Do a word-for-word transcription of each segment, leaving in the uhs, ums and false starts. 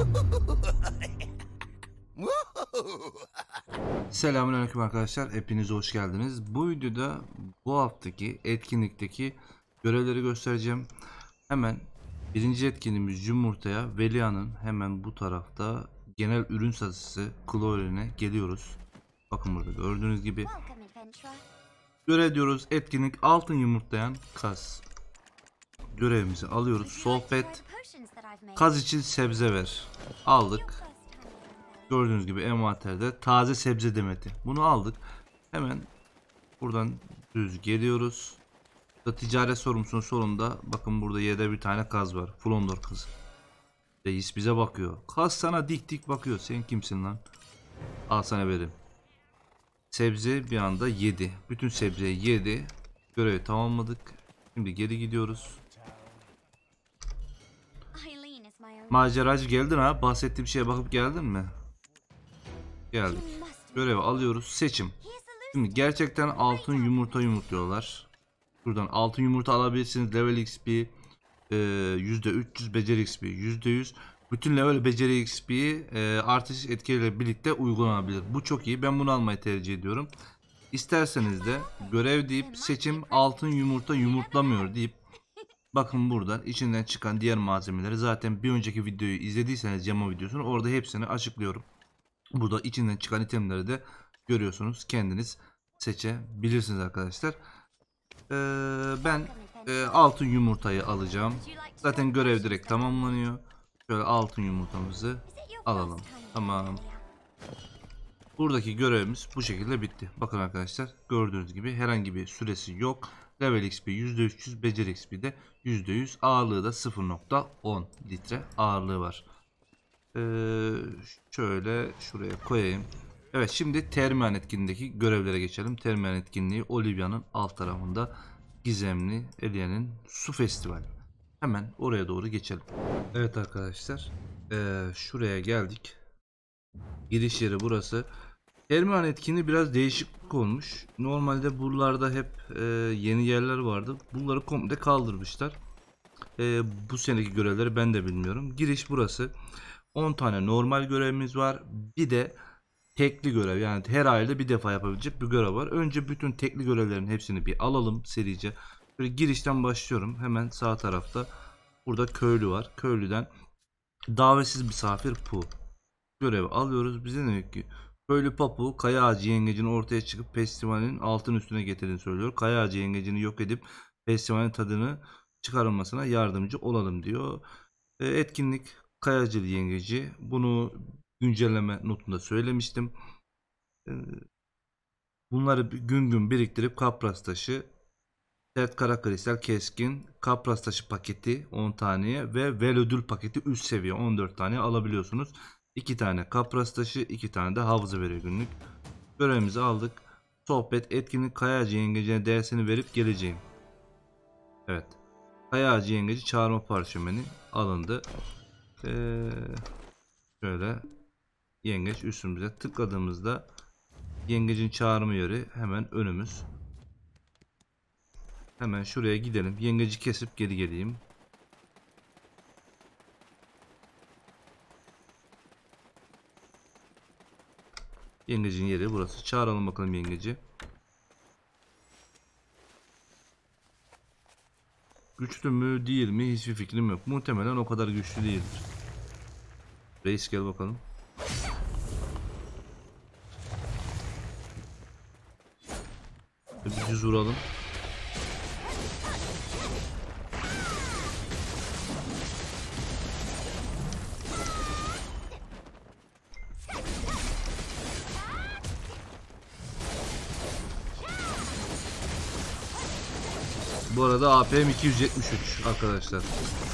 Selamünaleyküm arkadaşlar, hepiniz hoş geldiniz. Bu videoda bu haftaki etkinlikteki görevleri göstereceğim. Hemen birinci etkinliğimiz yumurtaya, Velia'nın hemen bu tarafta genel ürün satıcısı Chloe'ne geliyoruz. Bakın burada gördüğünüz gibi görev diyoruz. Etkinlik altın yumurtlayan kaz. Görevimizi alıyoruz. Sohbet, kaz için sebze ver. Aldık. Gördüğünüz gibi envanterde taze sebze demeti. Bunu aldık. Hemen buradan düz geliyoruz. Burada ticaret sorumlusunun sonunda bakın burada yerde bir tane kaz var. Flondor kızı. Reis bize bakıyor. Kaz sana dik dik bakıyor. Sen kimsin lan? Al sana verim. Sebze bir anda yedi. Bütün sebzeyi yedi. Görevi tamamladık. Şimdi geri gidiyoruz. Maceracı geldin ha. Bahsettiğim şeye bakıp geldin mi? Geldik. Görevi alıyoruz. Seçim. Şimdi gerçekten altın yumurta yumurtluyorlar. Buradan altın yumurta alabilirsiniz. Level X P e, yüzde üç yüz, beceri X P yüzde yüz. Bütün level beceri X P'yi e, artış etkileriyle birlikte uygulanabilir. Bu çok iyi. Ben bunu almayı tercih ediyorum. İsterseniz de görev deyip seçim altın yumurta yumurtlamıyor deyip bakın buradan içinden çıkan diğer malzemeleri zaten bir önceki videoyu izlediyseniz Cemo videosunu orada hepsini açıklıyorum. Burada içinden çıkan itemleri de görüyorsunuz. Kendiniz seçebilirsiniz arkadaşlar. Ee, ben e, altın yumurtayı alacağım. Zaten görev direkt tamamlanıyor. Şöyle altın yumurtamızı alalım. Tamam. Buradaki görevimiz bu şekilde bitti. Bakın arkadaşlar gördüğünüz gibi herhangi bir süresi yok. Level X P yüzde üç yüz, beceri X P de yüzde yüz, ağırlığı da sıfır nokta on litre ağırlığı var. Ee, şöyle şuraya koyayım. Evet, şimdi termiyan etkinliğindeki görevlere geçelim. Termiyan etkinliği Olivia'nın alt tarafında gizemli Elia'nın su festivali. Hemen oraya doğru geçelim. Evet arkadaşlar, ee, şuraya geldik. Giriş yeri burası. Termiyan etkinliği biraz değişiklik olmuş. Normalde buralarda hep e, yeni yerler vardı. Bunları komple kaldırmışlar. E, bu seneki görevleri ben de bilmiyorum. Giriş burası. on tane normal görevimiz var. Bir de tekli görev, yani her ayda bir defa yapabilecek bir görev var. Önce bütün tekli görevlerin hepsini bir alalım serice. Böyle girişten başlıyorum. Hemen sağ tarafta burada köylü var. Köylüden davetsiz misafir Pu görevi alıyoruz. Bize ne ki? Köylü Papu kaya ağacı yengecini ortaya çıkıp festivalin altın üstüne getirdiğini söylüyor. Kaya ağacı yengecini yok edip festivalin tadını çıkarılmasına yardımcı olalım diyor. E, etkinlik Kayacıl yengeci. Bunu güncelleme notunda söylemiştim. Bunları gün gün biriktirip kapras taşı, sert kara kristal keskin, kapras taşı paketi on taneye ve vel ödül paketi üst seviye on dört tane alabiliyorsunuz. iki tane kapras taşı, iki tane de hafıza veriyor günlük. Görevimizi aldık. Sohbet, etkinlik Kayacı yengecine dersini verip geleceğim. Evet. Kayacı yengeci çağırma parşömeni alındı. Ee, şöyle yengeç üstümüze tıkladığımızda yengecin çağırma yeri hemen önümüz. Hemen şuraya gidelim. Yengeci kesip geri geleyim. Yengecin yeri burası. Çağıralım bakalım yengeci. Güçlü mü değil mi hiçbir fikrim yok. Muhtemelen o kadar güçlü değildir. Reis gel bakalım. Bir düz vuralım. Bu arada A P M iki yüz yetmiş üç arkadaşlar.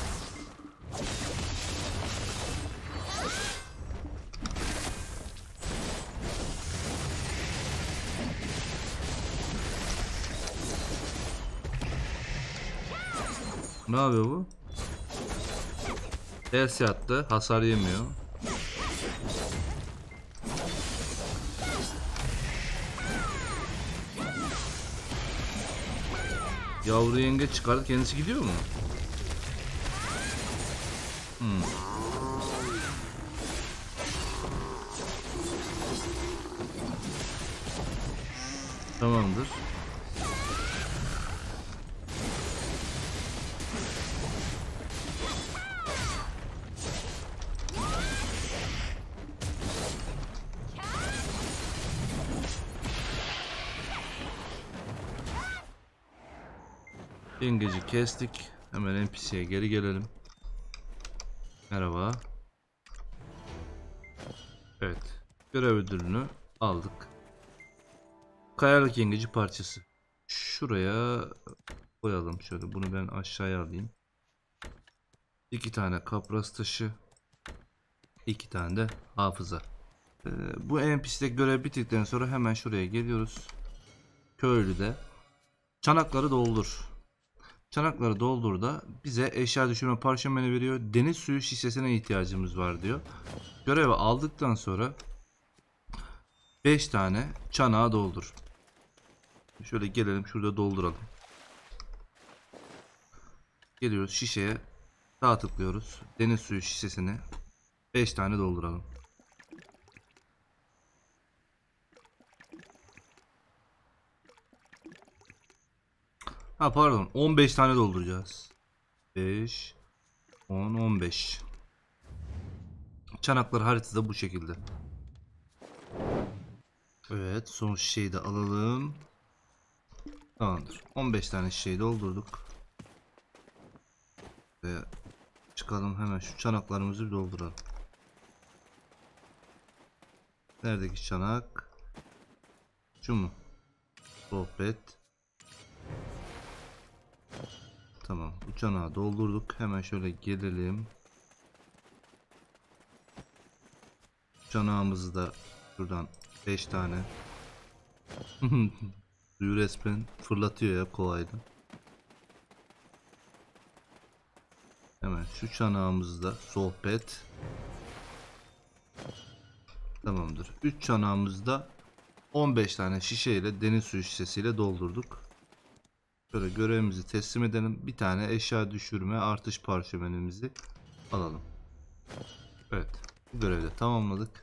Ne yapıyor bu? Ters yattı, hasar yemiyor. Yavru yenge çıkardı, kendisi gidiyor mu? Hmm. Tamamdır. Yengeci kestik. Hemen N P C'ye geri gelelim. Merhaba. Evet. Görev ödülünü aldık. Kayalık yengeci parçası. Şuraya koyalım şöyle. Bunu ben aşağıya alayım. İki tane kapras taşı. İki tane de hafıza. Ee, bu N P C'de görev bittikten sonra hemen şuraya geliyoruz. Köylüde çanakları doldur. Çanakları doldur da bize eşya düşürme parşömeni veriyor. Deniz suyu şişesine ihtiyacımız var diyor. Görevi aldıktan sonra beş tane çanağı doldur. Şöyle gelelim, şurada dolduralım. Geliyoruz şişeye, sağ tıklıyoruz. Deniz suyu şişesini beş tane dolduralım. Ha pardon, on beş tane dolduracağız. beş, on, on beş. Çanaklar haritada bu şekilde. Evet, son şişeyi de alalım. Tamamdır. on beş tane şişeyi doldurduk. Ve çıkalım, hemen şu çanaklarımızı bir dolduralım. Neredeki çanak? Şu mu? Sohbet. Tamam, bu çanağı doldurduk. Hemen şöyle gelelim. Çanağımızı da şuradan beş tane. Suyu resmen fırlatıyor ya kolaydı. Hemen şu çanağımızda sohbet. Tamamdır. üç çanağımızda on beş tane şişe ile deniz suyu şişesiyle doldurduk. Şöyle görevimizi teslim edelim. Bir tane eşya düşürme artış parşömenimizi alalım. Evet. Bu görevi de tamamladık.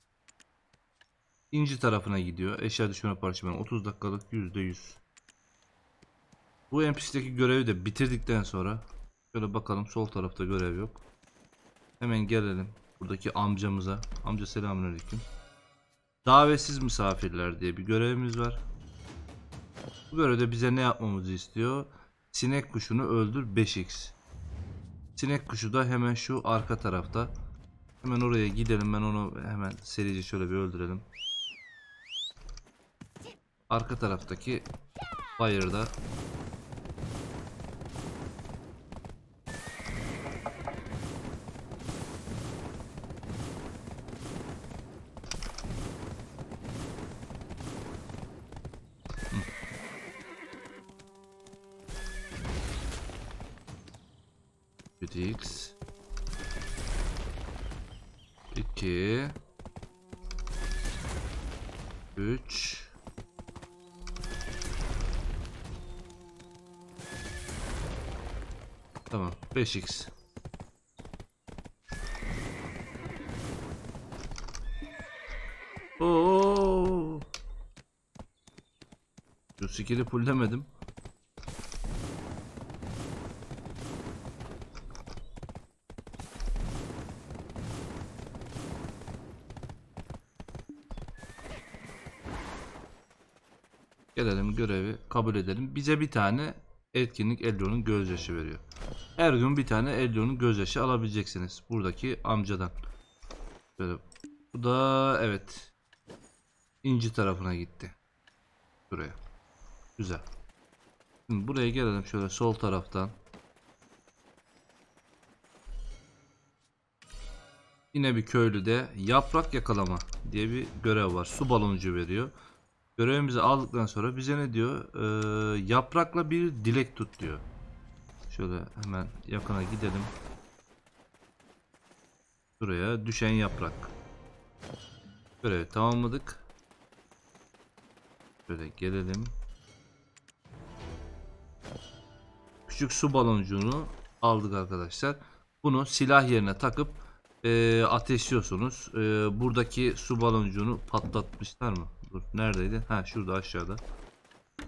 İnci tarafına gidiyor. Eşya düşürme parşömeni otuz dakikalık yüzde yüz. Bu N P C'deki görevi de bitirdikten sonra şöyle bakalım, sol tarafta görev yok. Hemen gelelim buradaki amcamıza. Amca selamünaleyküm. Davetsiz misafirler diye bir görevimiz var. Bu görevde bize ne yapmamızı istiyor? Sinek kuşunu öldür beş x. Sinek kuşu da hemen şu arka tarafta. Hemen oraya gidelim, ben onu hemen serice şöyle bir öldürelim. Arka taraftaki bayırda. X iki üç Tamam, beş x. Oo. Şu skill'i fulllemedim. Gelelim, görevi kabul edelim. Bize bir tane etkinlik Ellio'nun gözyaşı veriyor. Her gün bir tane Ellio'nun gözyaşı alabileceksiniz. Buradaki amcadan. Böyle. Bu da evet. İnci tarafına gitti. Buraya. Güzel. Şimdi buraya gelelim şöyle sol taraftan. Yine bir köylüde yaprak yakalama diye bir görev var. Su baloncu veriyor. Görevimizi aldıktan sonra bize ne diyor? Ee, yaprakla bir dilek tut diyor. Şöyle hemen yakına gidelim. Buraya düşen yaprak. Görevi tamamladık. Şöyle gelelim. Küçük su baloncuğunu aldık arkadaşlar. Bunu silah yerine takıp e, ateşliyorsunuz. E, buradaki su baloncuğunu patlatmışlar mı? Dur, neredeydi? Ha, şurada aşağıda.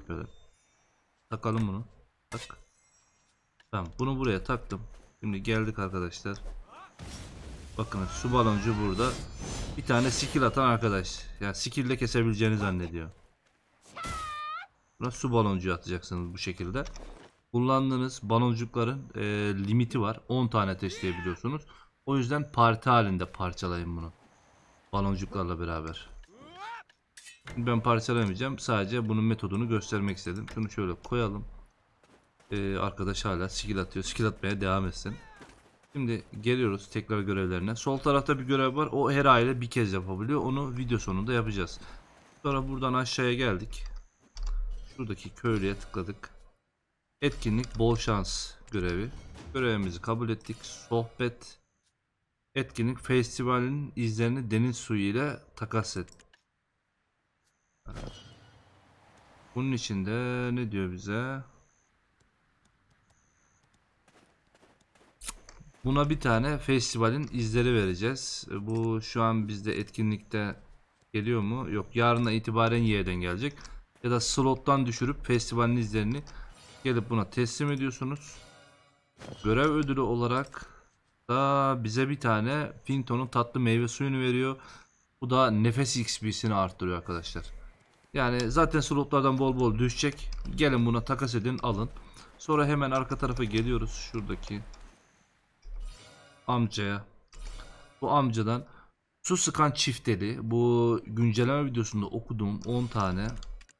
yapıyorlar. Takalım bunu. Tak. Tamam, bunu buraya taktım. Şimdi geldik arkadaşlar. Bakın su baloncu burada. Bir tane skill atan arkadaş. Yani skill ile kesebileceğini zannediyor. Buna su baloncuğu atacaksınız bu şekilde. Kullandığınız baloncukların e, limiti var. on tane ateşleyebiliyorsunuz. O yüzden parti halinde parçalayın bunu. Baloncuklarla beraber. Ben parçalamayacağım. Sadece bunun metodunu göstermek istedim. Şunu şöyle koyalım. Ee, arkadaş hala skill atıyor. Skill atmaya devam etsin. Şimdi geliyoruz tekrar görevlerine. Sol tarafta bir görev var. O her aile bir kez yapabiliyor. Onu video sonunda yapacağız. Sonra buradan aşağıya geldik. Şuradaki köylüye tıkladık. Etkinlik bol şans görevi. Görevimizi kabul ettik. Sohbet. Etkinlik festivalin izlerini deniz suyu ile takas et. Bunun içinde ne diyor bize? Buna bir tane festivalin izleri vereceğiz. Bu şu an bizde etkinlikte geliyor mu? Yok, yarına itibaren yerden gelecek. Ya da slottan düşürüp festivalin izlerini gelip buna teslim ediyorsunuz. Görev ödülü olarak da bize bir tane Pinto'nun tatlı meyve suyunu veriyor. Bu da nefes X P'sini arttırıyor arkadaşlar. Yani zaten slotlardan bol bol düşecek. Gelin buna takas edin, alın. Sonra hemen arka tarafa geliyoruz. Şuradaki amcaya. Bu amcadan su sıkan çifteli. Bu güncelleme videosunda okuduğum on tane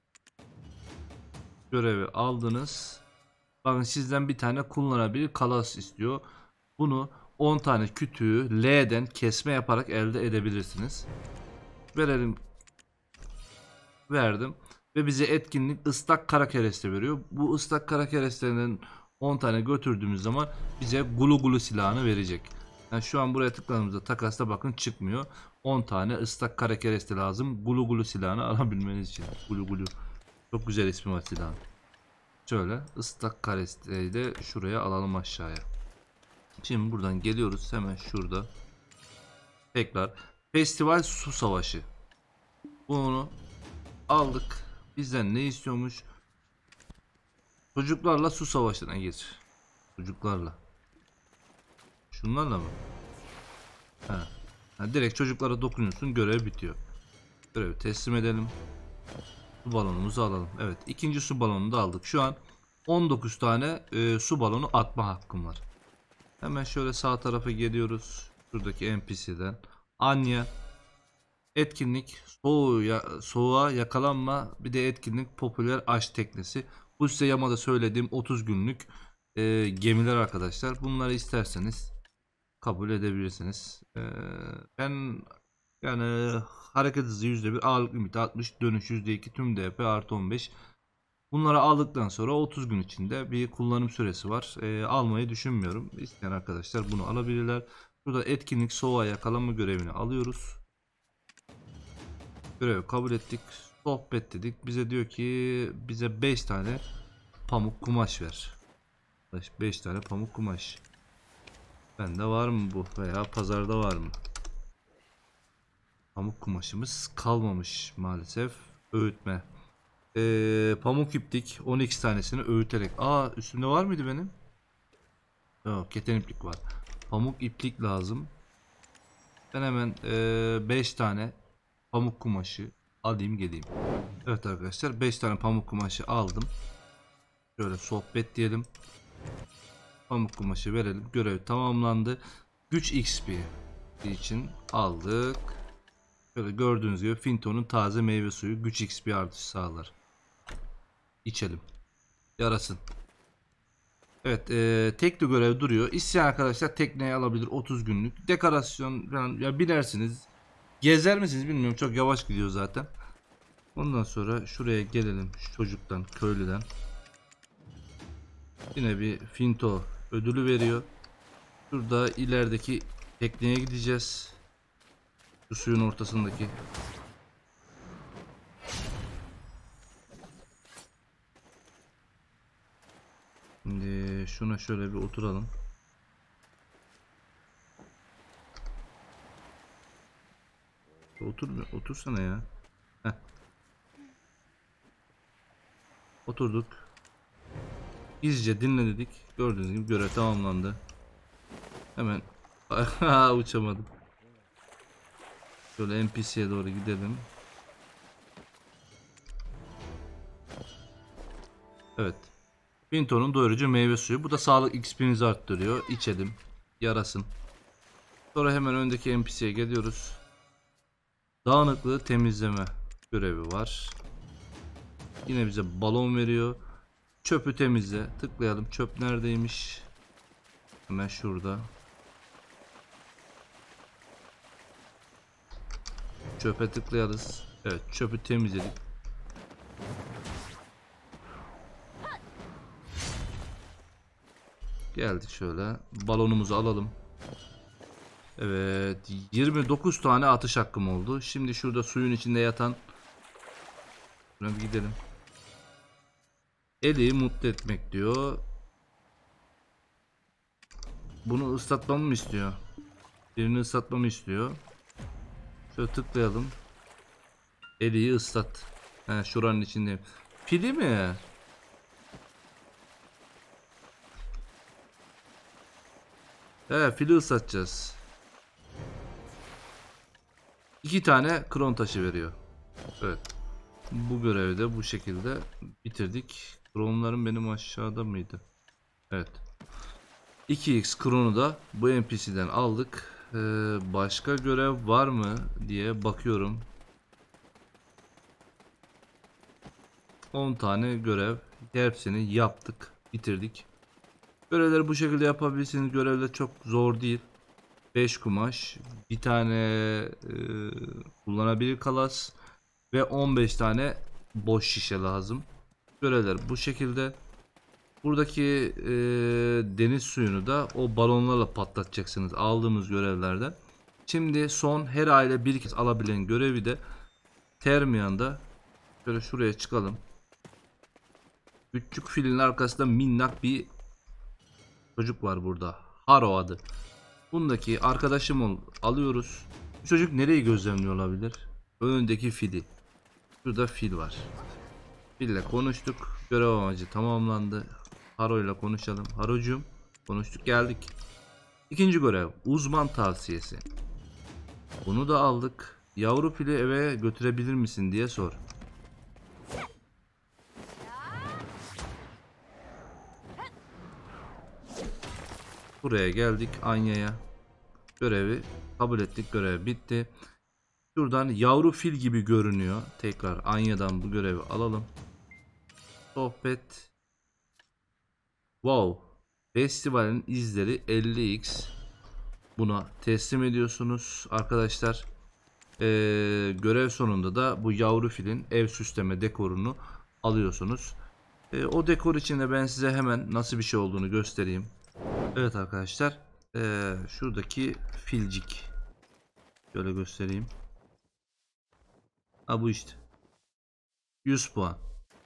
görevi aldınız. Bakın sizden bir tane kullanabilir kalas istiyor. Bunu on tane kütüğü L'den kesme yaparak elde edebilirsiniz. Verelim. Verdim. Ve bize etkinlik ıslak kara kereste veriyor. Bu ıslak kara kerestenin on tane götürdüğümüz zaman bize gulu gulu silahını verecek. Yani şu an buraya tıkladığımızda takasta bakın çıkmıyor. on tane ıslak kara kereste lazım. Gulu gulu silahını alabilmeniz için. Gulu gulu. Çok güzel ismi var silahın. Şöyle ıslak keresteyi de şuraya alalım aşağıya. Şimdi buradan geliyoruz hemen şurada. Tekrar festival su savaşı. Bunu aldık. Bizden ne istiyormuş? Çocuklarla su savaşına gir. Çocuklarla. Şunlarla mı? Ha. Ha, direkt çocuklara dokunuyorsun, görev bitiyor. Görevi teslim edelim. Su balonumuzu alalım. Evet, ikinci su balonunu da aldık. Şu an on dokuz tane e, su balonu atma hakkım var. Hemen şöyle sağ tarafa geliyoruz. Şuradaki N P C'den. Anya. Etkinlik soğuğa, soğuğa yakalanma, bir de etkinlik popüler aşk teknesi. Bu size yamada söylediğim otuz günlük e, gemiler arkadaşlar. Bunları isterseniz kabul edebilirsiniz. E, ben yani hareket hızı yüzde bir, ağırlık limiti altmış, dönüş yüzde iki, tüm D P artı on beş. Bunları aldıktan sonra otuz gün içinde bir kullanım süresi var. E, almayı düşünmüyorum. İsteyen arkadaşlar bunu alabilirler. Burada etkinlik soğuğa yakalanma görevini alıyoruz. Görevi kabul ettik. Sohbet dedik. Bize diyor ki bize beş tane pamuk kumaş ver. beş tane pamuk kumaş. Bende var mı bu veya pazarda var mı? Pamuk kumaşımız kalmamış maalesef. Öğütme. Ee, pamuk iplik on iki tanesini öğüterek. Aa, üstünde var mıydı benim? Yok, keten iplik var. Pamuk iplik lazım. Ben hemen beş tane pamuk kumaşı alayım geleyim. Evet arkadaşlar, beş tane pamuk kumaşı aldım. Şöyle sohbet diyelim. Pamuk kumaşı verelim. Görev tamamlandı. Güç X P için aldık. Şöyle gördüğünüz gibi Finto'nun taze meyve suyu güç X P artışı sağlar. İçelim. Yarasın. Evet, e, tekli görev duruyor. İsteyen arkadaşlar tekneye alabilir, otuz günlük. Dekorasyon falan ya, binersiniz. Gezer misiniz bilmiyorum, çok yavaş gidiyor zaten. Ondan sonra şuraya gelelim, şu çocuktan, köylüden. Yine bir Finto ödülü veriyor. Şurada ilerideki tekneye gideceğiz. Şu suyun ortasındaki. Şimdi şuna şöyle bir oturalım. Otur, otursana ya. Heh. Oturduk. Gizlice dinledik. Gördüğünüz gibi görev tamamlandı. Hemen uçamadım. Şöyle N P C'ye doğru gidelim. Evet. Pinto'nun doyurucu meyve suyu. Bu da sağlık X P'nizi arttırıyor. İçelim. Yarasın. Sonra hemen öndeki N P C'ye geliyoruz. Dağınıklığı temizleme görevi var. Yine bize balon veriyor. Çöpü temizle. Tıklayalım. Çöp neredeymiş? Hemen şurada. Çöpe tıklayalım. Evet, çöpü temizledik. Geldik şöyle. Balonumuzu alalım. Evet, yirmi dokuz tane atış hakkım oldu. Şimdi şurada suyun içinde yatan, şuna bir gidelim. Eli mutlu etmek diyor. Bunu ıslatmamı mı istiyor? Birini ıslatmamı istiyor. Şöyle tıklayalım. Eli'yi ıslat. He, şuranın içindeyim. Pili mi? He, fili ıslatacağız. İki tane kron taşı veriyor. Evet. Bu görevi de bu şekilde bitirdik. Kronlarım benim aşağıda mıydı? Evet. iki x kronu da bu N P C'den aldık. Ee, başka görev var mı diye bakıyorum. on tane görev. Hepsini yaptık. Bitirdik. Görevleri bu şekilde yapabilirsiniz. Görevler çok zor değil. beş kumaş, bir tane e, kullanabilir kalas ve on beş tane boş şişe lazım. Görevler bu şekilde. Buradaki e, deniz suyunu da o balonlarla patlatacaksınız aldığımız görevlerden. Şimdi son her aile bir kez alabilen görevi de Termiyan'da. Şöyle şuraya çıkalım. Küçük filin arkasında minnak bir çocuk var burada. Haro adı. Bundaki arkadaşımı alıyoruz. Bu çocuk nereyi gözlemliyor olabilir? Önündeki fili. Şurada fil var. Fille konuştuk. Görev amacı tamamlandı. Haro ile konuşalım. Harocuğum, konuştuk geldik. İkinci görev uzman tavsiyesi. Bunu da aldık. Yavru fili eve götürebilir misin diye sor. Buraya geldik Anya'ya. Görevi kabul ettik. Görev bitti. Şuradan yavru fil gibi görünüyor. Tekrar Anya'dan bu görevi alalım. Sohbet. Wow. Festivalin izleri elli x. Buna teslim ediyorsunuz arkadaşlar. Ee, görev sonunda da bu yavru filin ev süsleme dekorunu alıyorsunuz. Ee, o dekor için de ben size hemen nasıl bir şey olduğunu göstereyim. Evet arkadaşlar. Ee, şuradaki filcik. Şöyle göstereyim. Ha bu işte. yüz puan.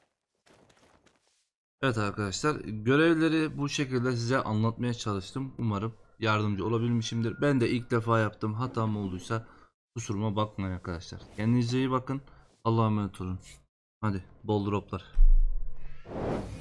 Evet arkadaşlar, görevleri bu şekilde size anlatmaya çalıştım. Umarım yardımcı olabilmişimdir. Ben de ilk defa yaptım. Hatam olduysa kusuruma bakmayın arkadaşlar. Kendinize iyi bakın. Allah'a emanet olun. Hadi bol droplar.